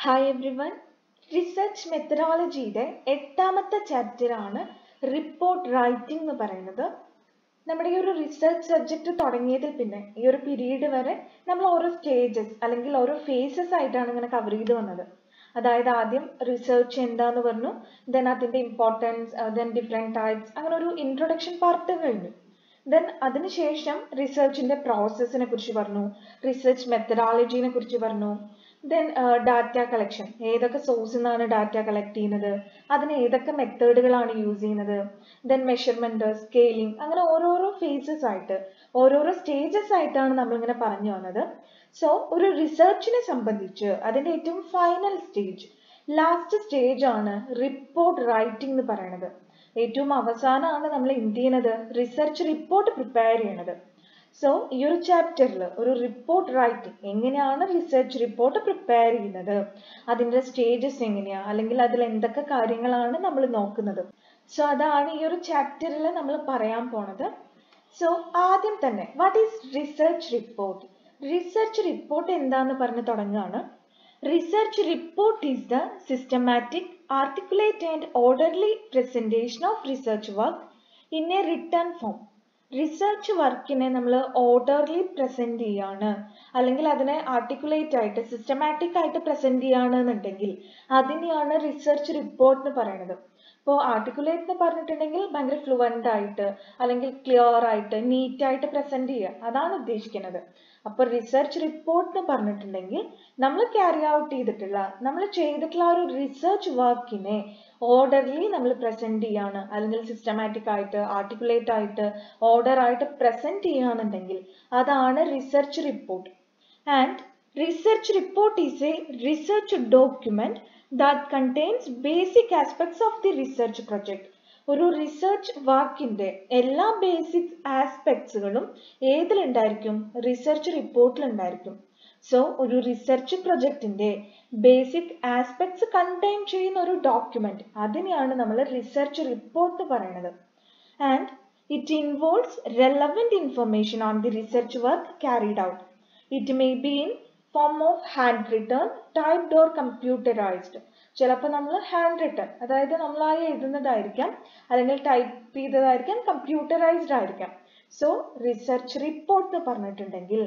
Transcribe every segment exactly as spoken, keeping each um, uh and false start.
Hi everyone. Research മെത്തഡോളജിയുടെ എട്ടാമത്തെ ചാപ്റ്ററാണ് report writing എന്ന് പറയുന്നത്. നമ്മുടെ ഈ ഒരു റിസർച്ച് സബ്ജക്റ്റ് തുടങ്ങിയതിൽ പിന്നെ ഈ ഒരു പീരീഡ് വരെ നമ്മൾ ഓരോ സ്റ്റേജസ് അല്ലെങ്കിൽ ഓരോ ഫേസസ് ആയിട്ടാണ് ഇങ്ങനെ കവർ ചെയ്ത് വന്നത്. അതായത് ആദ്യം റിസർച്ച് എന്താന്ന് പറഞ്ഞു, ദെൻ അതിൻ്റെ ഇമ്പോർട്ടൻസ്, ദെൻ ഡിഫറെൻറ്റ് ടൈപ്സ്, അങ്ങനെ ഒരു ഇൻട്രൊഡക്ഷൻ പാർട്ട് കഴിഞ്ഞു. ദെൻ അതിനുശേഷം റിസർച്ചിൻ്റെ പ്രോസസ്സിനെ കുറിച്ച് പറഞ്ഞു, റിസർച്ച് മെത്തഡോളജിനെ കുറിച്ച് പറഞ്ഞു. ദെൻ ഡാറ്റ കളക്ഷൻ, ഏതൊക്കെ സോഴ്സിൽ നിന്നാണ് ഡാറ്റ കളക്ട് ചെയ്യുന്നത്, അതിന് ഏതൊക്കെ മെത്തേഡുകളാണ് യൂസ് ചെയ്യുന്നത്. ദെൻ മെഷർമെൻറ്റ്, സ്കെയിലിംഗ്, അങ്ങനെ ഓരോരോ ഫേസസ് ആയിട്ട് ഓരോരോ സ്റ്റേജസ് ആയിട്ടാണ് നമ്മളിങ്ങനെ പറഞ്ഞു വന്നത്. സോ ഒരു റിസർച്ചിനെ സംബന്ധിച്ച് അതിൻ്റെ ഏറ്റവും ഫൈനൽ സ്റ്റേജ്, ലാസ്റ്റ് സ്റ്റേജ് ആണ് റിപ്പോർട്ട് റൈറ്റിംഗ് എന്ന് പറയുന്നത്. ഏറ്റവും അവസാനമാണ് നമ്മൾ എന്ത് ചെയ്യുന്നത്, റിസർച്ച് റിപ്പോർട്ട് പ്രിപ്പയർ ചെയ്യണത്. സോ ഈ ഒരു ചാപ്റ്ററിൽ ഒരു റിപ്പോർട്ട് റൈറ്റിംഗ്, എങ്ങനെയാണ് റിസർച്ച് റിപ്പോർട്ട് പ്രിപ്പയർ ചെയ്യുന്നത്, അതിൻ്റെ സ്റ്റേജസ് എങ്ങനെയാണ്, അല്ലെങ്കിൽ അതിൽ എന്തൊക്കെ കാര്യങ്ങളാണ് നമ്മൾ നോക്കുന്നത്. സോ അതാണ് ഈ ഒരു ചാപ്റ്ററിൽ നമ്മൾ പറയാൻ പോണത്. സോ ആദ്യം തന്നെ what is research report? Research report എന്താന്ന് പറഞ്ഞ് തുടങ്ങുകയാണ്. Research report is the systematic, articulate and orderly presentation of research work in a written form. Research വർക്കിനെ നമ്മൾ ഓർഡർലി പ്രസൻറ്റ് ചെയ്യാണ്, അല്ലെങ്കിൽ അതിനെ ആർട്ടിക്കുലേറ്റ് ആയിട്ട് സിസ്റ്റമാറ്റിക് ആയിട്ട് പ്രസൻറ്റ് ചെയ്യുകയാണെന്നുണ്ടെങ്കിൽ അതിനെയാണ് റിസർച്ച് റിപ്പോർട്ട് എന്ന് പറയുന്നത്. ഇപ്പോൾ ആർട്ടിക്കുലേറ്റ് എന്ന് പറഞ്ഞിട്ടുണ്ടെങ്കിൽ ഭയങ്കര ഫ്ലുവൻ്റ് ആയിട്ട് അല്ലെങ്കിൽ ക്ലിയർ ആയിട്ട് നീറ്റായിട്ട് പ്രസൻറ്റ് ചെയ്യുക, അതാണ് ഉദ്ദേശിക്കുന്നത്. അപ്പോൾ റിസർച്ച് റിപ്പോർട്ട് എന്ന് പറഞ്ഞിട്ടുണ്ടെങ്കിൽ നമ്മൾ ക്യാരി ഔട്ട് ചെയ്തിട്ടുള്ള നമ്മൾ ചെയ്തിട്ടുള്ള ഒരു റിസർച്ച് വർക്കിനെ ഓർഡർലി നമ്മൾ പ്രസൻറ്റ് ചെയ്യാണ്, അല്ലെങ്കിൽ സിസ്റ്റമാറ്റിക് ആയിട്ട് ആർട്ടിക്കുലേറ്റ് ആയിട്ട് ഓർഡർ ആയിട്ട് പ്രസൻറ്റ് ചെയ്യുകയാണെന്നുണ്ടെങ്കിൽ അതാണ് research report. And research report is a research document that contains basic aspects of the research project. ഒരു റിസർച്ച് വർക്കിന്റെ എല്ലാ ബേസിക് ആസ്പെക്ട്സുകളും ഏതിലുണ്ടായിരിക്കും, റിസർച്ച് റിപ്പോർട്ടിലുണ്ടായിരിക്കും. സോ ഒരു റിസർച്ച് പ്രൊജക്റ്റിന്റെ ബേസിക് ആസ്പെക്ട്സ് കണ്ടെയ്ൻ ചെയ്യുന്ന ഒരു ഡോക്യുമെന്റ്, അതിനെയാണ് നമ്മൾ റിസർച്ച് റിപ്പോർട്ട് പറയുന്നത്. And it involves relevant information on the research work carried out. It may be in form of hand written, typed or computerized. ചിലപ്പോൾ നമ്മൾ ഹാൻഡ് റിട്ടേൺ, അതായത് നമ്മളായി എഴുതുന്നതായിരിക്കാം, അല്ലെങ്കിൽ ടൈപ്പ് ചെയ്തതായിരിക്കാം, കമ്പ്യൂട്ടറൈസ്ഡ് ആയിരിക്കാം. സോ റിസർച്ച് റിപ്പോർട്ട് എന്ന് പറഞ്ഞിട്ടുണ്ടെങ്കിൽ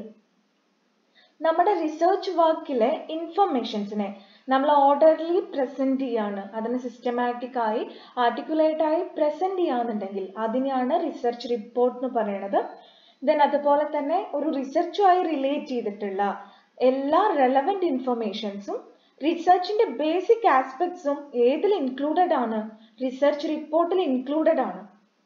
നമ്മുടെ റിസർച്ച് വർക്കിലെ ഇൻഫർമേഷൻസിനെ നമ്മൾ ഓർഡർലി പ്രസൻറ്റ് ചെയ്യാണ്, അതിന് സിസ്റ്റമാറ്റിക് ആയി ആർട്ടിക്കുലേറ്റ് ആയി പ്രസൻറ്റ് ചെയ്യാന്നുണ്ടെങ്കിൽ അതിനെയാണ് റിസർച്ച് റിപ്പോർട്ട് എന്ന് പറയുന്നത്. ദെൻ അതുപോലെ തന്നെ ഒരു റിസർച്ചുമായി റിലേറ്റ് ചെയ്തിട്ടുള്ള എല്ലാ റെലവൻറ്റ് ഇൻഫർമേഷൻസും റിസർച്ചിന്റെ ബേസിക് ആസ്പെക്ട്സും ഏതിൽ ഇൻക്ലൂഡഡ് ആണ്, റിസർച്ച് റിപ്പോർട്ടിൽ ഇൻക്ലൂഡഡ് ആണ്.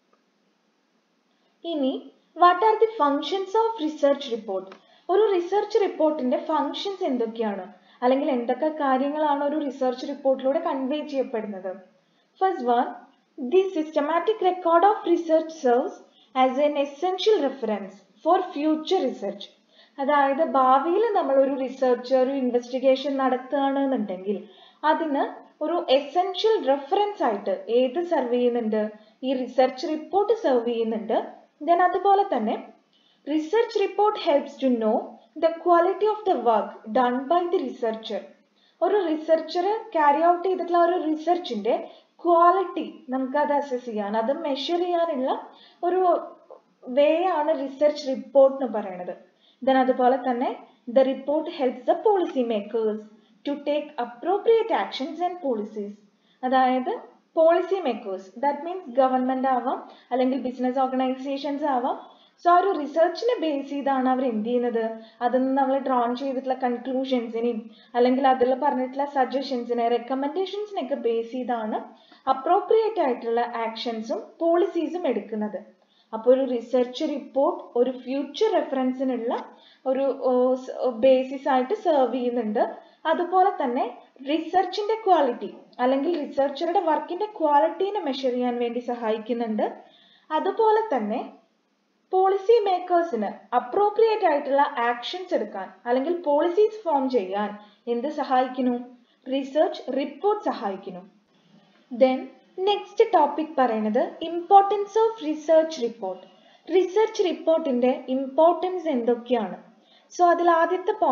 ഇനി what are the functions of research report? ഒരു റിസർച്ച് റിപ്പോർട്ടിന്റെ ഫങ്ഷൻസ് എന്തൊക്കെയാണ്, അല്ലെങ്കിൽ എന്തൊക്കെ കാര്യങ്ങളാണ് ഒരു റിസർച്ച് റിപ്പോർട്ടിലൂടെ കൺവേ ചെയ്യപ്പെടുന്നത്? First one, the systematic record of research serves as an essential reference for future research. അതായത് ഭാവിയിൽ നമ്മൾ ഒരു റിസർച്ച് ഒരു ഇൻവെസ്റ്റിഗേഷൻ നടത്തുകയാണെന്നുണ്ടെങ്കിൽ അതിന് ഒരു എസെൻഷ്യൽ റെഫറൻസ് ആയിട്ട് ഏത് സെർവ് ചെയ്യുന്നുണ്ട്, ഈ റിസർച്ച് റിപ്പോർട്ട് സെർവ് ചെയ്യുന്നുണ്ട്. ദെൻ അതുപോലെ തന്നെ research report helps to know the quality of the work done by the researcher. ഒരു റിസർച്ചർ ക്യാരി ഔട്ട് ചെയ്തിട്ടുള്ള ഒരു റിസർച്ചിന്റെ ക്വാളിറ്റി നമുക്കത് അസസ് ചെയ്യാൻ, അത് മെഷർ ചെയ്യാനുള്ള ഒരു വേ ആണ് റിസർച്ച് റിപ്പോർട്ട് എന്ന് പറയുന്നത്. ദെൻ അതുപോലെ തന്നെ the report helps the policy makers to take appropriate actions and policies. അതായത് policy makers, that means government ആവാം, അല്ലെങ്കിൽ ബിസിനസ് ഓർഗനൈസേഷൻസ് ആവാം. സോ ആ ഒരു റിസർച്ചിനെ ബേസ് ചെയ്താണ് അവർ എന്ത് ചെയ്യുന്നത്, അതിൽ നിന്ന് നമ്മൾ ഡ്രോൺ ചെയ്തിട്ടുള്ള കൺക്ലൂഷൻസിനെയും അല്ലെങ്കിൽ അതിൽ പറഞ്ഞിട്ടുള്ള സജഷൻസിനെ റെക്കമെൻഡേഷൻസിനെയൊക്കെ ബേസ് ചെയ്താണ് അപ്രോപ്രിയേറ്റ് ആയിട്ടുള്ള ആക്ഷൻസും പോളിസീസും എടുക്കുന്നത്. അപ്പോൾ ഒരു റിസർച്ച് റിപ്പോർട്ട് ഒരു ഫ്യൂച്ചർ റെഫറൻസിനുള്ള ഒരു ബേസിസ് ആയിട്ട് സെർവ് ചെയ്യുന്നുണ്ട്. അതുപോലെ തന്നെ റിസർച്ചിന്റെ ക്വാളിറ്റി അല്ലെങ്കിൽ റിസർച്ചറുടെ വർക്കിന്റെ ക്വാളിറ്റീനെ മെഷർ ചെയ്യാൻ വേണ്ടി സഹായിക്കുന്നുണ്ട്. അതുപോലെ തന്നെ പോളിസി മേക്കേഴ്സിന് അപ്രോപ്രിയേറ്റ് ആയിട്ടുള്ള ആക്ഷൻസ് എടുക്കാൻ അല്ലെങ്കിൽ പോളിസീസ് ഫോം ചെയ്യാൻ എന്ത് സഹായിക്കുന്നു, റിസർച്ച് റിപ്പോർട്ട് സഹായിക്കുന്നു. ദെൻ നെക്സ്റ്റ് ടോപ്പിക് പറയുന്നത് importance of research report. Research റിപ്പോർട്ടിന്റെ ഇമ്പോർട്ടൻസ് എന്തൊക്കെയാണ്? സോ അതിൽ ആദ്യത്തെ point,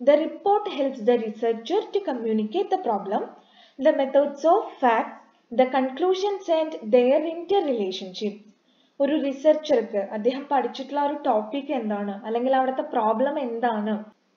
The report helps the researcher to communicate the problem, the methods of facts, the conclusions and their interrelationship. ഒരു റിസർച്ചർക്ക് അദ്ദേഹം പഠിച്ചിട്ടുള്ള ഒരു ടോപ്പിക് എന്താണ്, അല്ലെങ്കിൽ അവിടുത്തെ പ്രോബ്ലം എന്താണ്,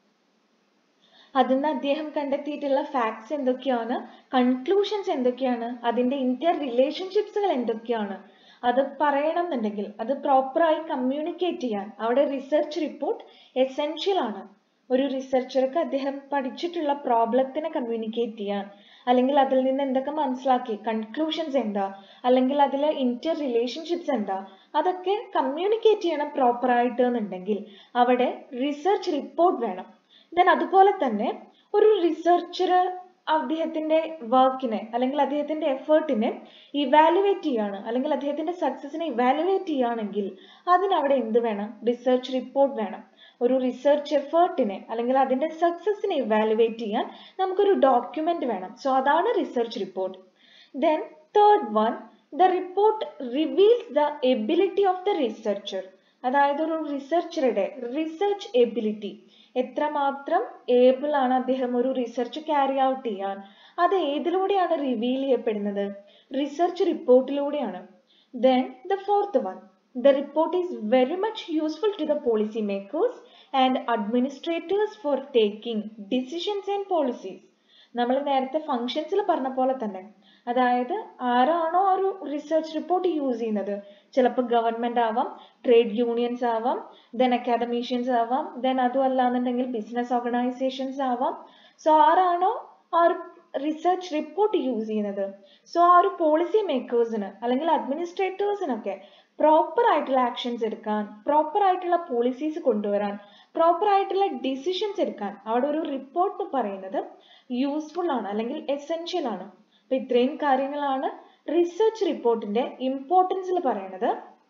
അതിന് അദ്ദേഹം കണ്ടെത്തിയിട്ടുള്ള ഫാക്ട്സ് എന്തൊക്കെയാണ്, കൺക്ലൂഷൻസ് എന്തൊക്കെയാണ്, അതിന്റെ ഇന്റർ റിലേഷൻഷിപ്സുകൾ എന്തൊക്കെയാണ്, അത് പറയണം എന്നുണ്ടെങ്കിൽ അത് പ്രോപ്പറായി കമ്മ്യൂണിക്കേറ്റ് ചെയ്യാൻ അവിടെ റിസർച്ച് റിപ്പോർട്ട് എസെൻഷ്യൽ ആണ്. ഒരു റിസർച്ചർക്ക് അദ്ദേഹം പഠിച്ചിട്ടുള്ള പ്രോബ്ലത്തിനെ കമ്മ്യൂണിക്കേറ്റ് ചെയ്യാൻ, അല്ലെങ്കിൽ അതിൽ നിന്ന് എന്തൊക്കെ മനസ്സിലാക്കി, കൺക്ലൂഷൻസ് എന്താ, അല്ലെങ്കിൽ അതിലെ ഇന്റർ റിലേഷൻഷിപ്സ് എന്താ, അതൊക്കെ കമ്മ്യൂണിക്കേറ്റ് ചെയ്യണം പ്രോപ്പർ ആയിട്ട് എന്നുണ്ടെങ്കിൽ അവിടെ റിസർച്ച് റിപ്പോർട്ട് വേണം. ദെൻ അതുപോലെ തന്നെ ഒരു റിസർച്ചർ അദ്ദേഹത്തിന്റെ വർക്കിനെ അല്ലെങ്കിൽ അദ്ദേഹത്തിന്റെ എഫേർട്ടിനെ ഇവാലുവേറ്റ് ചെയ്യാണ്, അല്ലെങ്കിൽ അദ്ദേഹത്തിന്റെ സക്സസിനെ ഇവാലുവേറ്റ് ചെയ്യുകയാണെങ്കിൽ അതിനവിടെ എന്ത് വേണം, റിസർച്ച് റിപ്പോർട്ട് വേണം. ഒരു റിസർച്ച് എഫേർട്ടിനെ അല്ലെങ്കിൽ അതിന്റെ സക്സസിനെ ഇവാലുവേറ്റ് ചെയ്യാൻ നമുക്കൊരു ഡോക്യുമെന്റ് വേണം. സോ അതാണ് research report. Then third one, the report reveals the ability of the researcher. അതായത് ഒരു റിസർച്ചറുടെ റിസർച്ച് എബിലിറ്റി, എത്രമാത്രം ഏബിൾ ആണ് അദ്ദേഹം ഒരു റിസർച്ച് ക്യാരി ഔട്ട് ചെയ്യാൻ, അത് ഏതിലൂടെയാണ് റിവീൽ ചെയ്യപ്പെടുന്നത്, റിസർച്ച് റിപ്പോർട്ടിലൂടെയാണ്. Then the fourth one, the report is very much useful to the policy makers and administrators for taking decisions and policies. നമ്മൾ നേരത്തെ ഫങ്ഷൻസിൽ പറഞ്ഞ പോലെ തന്നെ, അതായത് ആരാണോ ഒരു റിസർച്ച് റിപ്പോർട്ട് യൂസ് ചെയ്യുന്നത്, ചിലപ്പോൾ ഗവൺമെന്റ് ആവാം, ട്രേഡ് യൂണിയൻസ് ആവാം, ദെൻ അക്കാദമീഷ്യൻസ് ആവാം, ദെൻ അതും അല്ലാന്നുണ്ടെങ്കിൽ ബിസിനസ് ഓർഗനൈസേഷൻസ് ആവാം. സോ ആരാണോ ആ ഒരു റിസർച്ച് റിപ്പോർട്ട് യൂസ് ചെയ്യുന്നത്, സോ ആ ഒരു പോളിസി മേക്കേഴ്സിന് അല്ലെങ്കിൽ അഡ്മിനിസ്ട്രേറ്റേഴ്സിനൊക്കെ പ്രോപ്പർ ആയിട്ടുള്ള ആക്ഷൻസ് എടുക്കാൻ, പ്രോപ്പർ ആയിട്ടുള്ള പോളിസീസ് കൊണ്ടുവരാൻ, പ്രോപ്പർ ആയിട്ടുള്ള ഡിസിഷൻസ് എടുക്കാൻ അവിടെ ഒരു റിപ്പോർട്ട് എന്ന് പറയുന്നത് യൂസ്ഫുൾ ആണ് അല്ലെങ്കിൽ എസെൻഷ്യൽ ആണ്. അപ്പൊ ഇത്രയും കാര്യങ്ങളാണ് റിസർച്ച് റിപ്പോർട്ടിന്റെ ഇമ്പോർട്ടൻസിൽ പറയുന്നത്.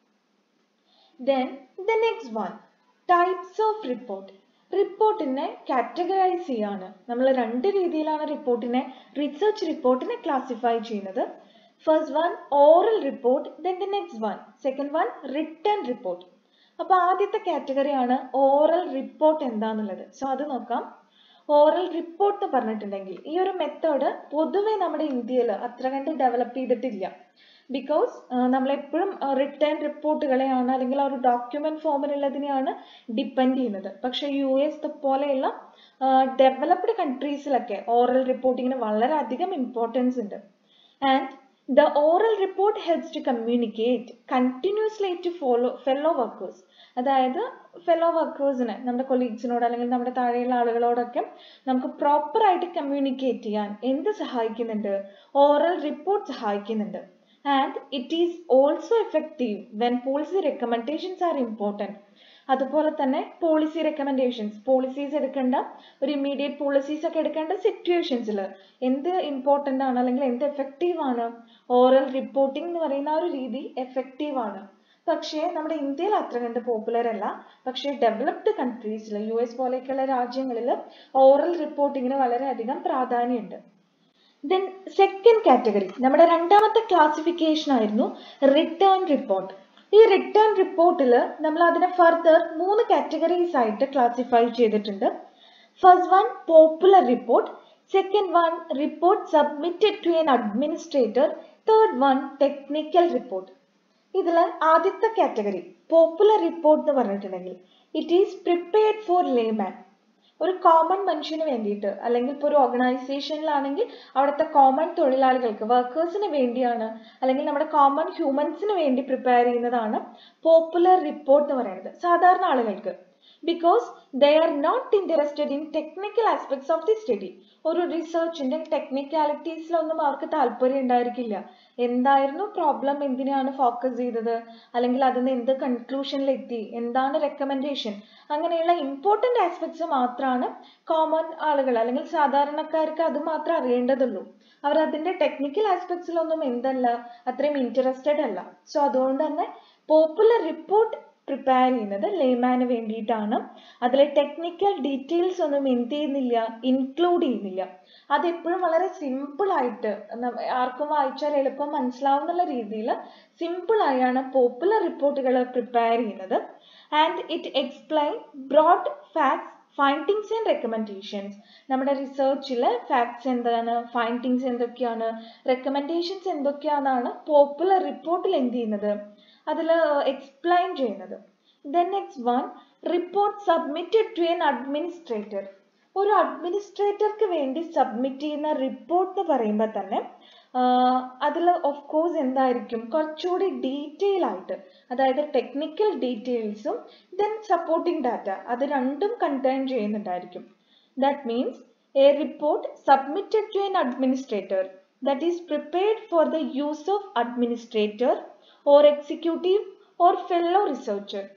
Then the next one, types of report. റിപ്പോർട്ടിനെ കാറ്റഗറൈസ് ചെയ്യാണ്. നമ്മൾ രണ്ട് രീതിയിലാണ് റിപ്പോർട്ടിനെ റിസർച്ച് റിപ്പോർട്ടിനെ ക്ലാസിഫൈ ചെയ്യുന്നത്. First one oral report, then the next one, second one written report. അപ്പൊ ആദ്യത്തെ കാറ്റഗറി ആണ് ഓറൽ റിപ്പോർട്ട് എന്താന്നുള്ളത്. സോ അത് നോക്കാം. ഓറൽ റിപ്പോർട്ട് എന്ന് പറഞ്ഞിട്ടുണ്ടെങ്കിൽ ഈ ഒരു മെത്തേഡ് പൊതുവെ നമ്മുടെ ഇന്ത്യയിൽ അത്ര കണ്ട് ഡെവലപ്പ് ചെയ്തിട്ടില്ല. ബിക്കോസ് നമ്മളെപ്പോഴും റിട്ടേൺ റിപ്പോർട്ടുകളെയാണ് അല്ലെങ്കിൽ ആ ഒരു ഡോക്യുമെന്റ് ഫോമിലുള്ളതിനെയാണ് ഡിപ്പെൻഡ് ചെയ്യുന്നത്. പക്ഷെ യു എസ് പോലെയുള്ള ഡെവലപ്ഡ് കൺട്രീസിലൊക്കെ ഓറൽ റിപ്പോർട്ടിങ്ങിന് വളരെയധികം ഇമ്പോർട്ടൻസ് ഉണ്ട്. And the oral report helps to communicate continuously to follow fellow workers. അതായത് ഫെലോ വർക്കേഴ്സിന്, നമ്മുടെ കൊളീഗ്സിനോട് അല്ലെങ്കിൽ നമ്മുടെ താഴെയുള്ള ആളുകളോടൊക്കെ നമുക്ക് പ്രോപ്പർ ആയിട്ട് കമ്മ്യൂണിക്കേറ്റ് ചെയ്യാൻ എന്ത് സഹായിക്കുന്നുണ്ട്, ഓറൽ റിപ്പോർട്ട് സഹായിക്കുന്നുണ്ട്. And it is also effective when policy recommendations are important. അതുപോലെ തന്നെ പോളിസി റെക്കമെൻഡേഷൻസ്, പോളിസീസ് എടുക്കേണ്ട ഒരു ഇമ്മീഡിയറ്റ് പോളിസീസ് ഒക്കെ എടുക്കേണ്ട സിറ്റുവേഷൻസിൽ എന്ത് ഇമ്പോർട്ടൻ്റ് ആണ് അല്ലെങ്കിൽ എന്ത് എഫക്റ്റീവ് ആണ്, ഓറൽ റിപ്പോർട്ടിംഗ് എന്ന് പറയുന്ന ആ ഒരു രീതി എഫക്റ്റീവ് ആണ്. പക്ഷേ നമ്മുടെ ഇന്ത്യയിൽ അത്ര കണ്ട് പോപ്പുലർ അല്ല. പക്ഷേ ഡെവലപ്ഡ് കൺട്രീസിൽ, യു എസ് പോലെയൊക്കെയുള്ള രാജ്യങ്ങളിൽ ഓറൽ റിപ്പോർട്ടിങ്ങിന് വളരെയധികം പ്രാധാന്യമുണ്ട്. ദെൻ സെക്കൻഡ് കാറ്റഗറി, നമ്മുടെ രണ്ടാമത്തെ ക്ലാസിഫിക്കേഷൻ ആയിരുന്നു റിട്ടേൺ റിപ്പോർട്ട്. ഈ റിട്ടേൺ റിപ്പോർട്ടിൽ നമ്മൾ അതിനെ ഫർദർ മൂന്ന് കാറ്റഗറീസ് ആയിട്ട് ക്ലാസിഫൈ ചെയ്തിട്ടുണ്ട്. First one popular report, second one report submitted to an administrator, third one technical report. ഇതിൽ ആദ്യത്തെ കാറ്റഗറി പോപ്പുലർ റിപ്പോർട്ട് എന്ന് പറഞ്ഞിട്ടുണ്ടെങ്കിൽ it is prepared for layman. ഒരു കോമൺ മനുഷ്യന് വേണ്ടിയിട്ട്, അല്ലെങ്കിൽ ഇപ്പോൾ ഒരു ഓർഗനൈസേഷനിലാണെങ്കിൽ അവിടുത്തെ കോമൺ തൊഴിലാളികൾക്ക്, വർക്കേഴ്സിന് വേണ്ടിയാണ്, അല്ലെങ്കിൽ നമ്മുടെ കോമൺ ഹ്യൂമൻസിന് വേണ്ടി പ്രിപ്പയർ ചെയ്യുന്നതാണ് പോപ്പുലർ റിപ്പോർട്ട് എന്ന് പറയുന്നത്, സാധാരണ ആളുകൾക്ക്. Because they are not interested in technical aspects of the study. ഒരു റിസർച്ചിന്റെ ടെക്നിക്കാലിറ്റീസിലൊന്നും അവർക്ക് താല്പര്യം ഉണ്ടായിരിക്കില്ല. എന്തായിരുന്നു പ്രോബ്ലം, എന്തിനാണ് ഫോക്കസ് ചെയ്തത്, അല്ലെങ്കിൽ അതിന് എന്ത് കൺക്ലൂഷനിലെത്തി, എന്താണ് റെക്കമെൻഡേഷൻ, അങ്ങനെയുള്ള ഇമ്പോർട്ടൻ്റ് ആസ്പെക്ട്സ് മാത്രമാണ് കോമൺ ആളുകൾ അല്ലെങ്കിൽ സാധാരണക്കാർക്ക് അത് മാത്രം അറിയേണ്ടതുള്ളൂ. അവർ അതിന്റെ ടെക്നിക്കൽ ആസ്പെക്ട്സിലൊന്നും എന്തല്ല അത്രയും ഇൻട്രസ്റ്റഡ് അല്ല. സോ അതുകൊണ്ട് തന്നെ പോപ്പുലർ റിപ്പോർട്ട് പ്രിപ്പയർ ചെയ്യുന്നത് ലേമാന് വേണ്ടിയിട്ടാണ്. അതിലെ ടെക്നിക്കൽ ഡീറ്റെയിൽസ് ഒന്നും എന്ത് ചെയ്യുന്നില്ല, ഇൻക്ലൂഡ് ചെയ്യുന്നില്ല. അതെപ്പോഴും വളരെ സിമ്പിൾ ആയിട്ട് ആർക്കും വായിച്ചാൽ എളുപ്പം മനസ്സിലാവുന്നുള്ള രീതിയിൽ സിമ്പിൾ ആയാണ് പോപ്പുലർ റിപ്പോർട്ടുകൾ പ്രിപ്പയർ ചെയ്യുന്നത്. And it explain broad facts findings and recommendations. നമ്മുടെ റിസർച്ചിലെ ഫാക്ട്സ് എന്താണ്, ഫൈൻഡിങ്സ് എന്തൊക്കെയാണ്, റെക്കമെൻഡേഷൻസ് എന്തൊക്കെയാണെന്നാണ് പോപ്പുലർ റിപ്പോർട്ടിൽ എന്ത് ചെയ്യുന്നത്, അതിൽ എക്സ്പ്ലെയിൻ ചെയ്യുന്നത്. Then next one, report submitted to an administrator. ഒരു അഡ്മിനിസ്ട്രേറ്റർക്ക് വേണ്ടി സബ്മിറ്റ് ചെയ്യുന്ന റിപ്പോർട്ട് എന്ന് പറയുമ്പോൾ തന്നെ അതിൽ ഓഫ് കോഴ്സ് എന്തായിരിക്കും, കുറച്ചുകൂടി ഡീറ്റെയിൽ ആയിട്ട്, അതായത് ടെക്നിക്കൽ ഡീറ്റെയിൽസും ദെൻ സപ്പോർട്ടിംഗ് ഡാറ്റ, അത് രണ്ടും കണ്ടെയ്ൻ ചെയ്യുന്നുണ്ടായിരിക്കും. That means a report submitted to an administrator that is prepared for the use of administrator or executive or fellow researcher.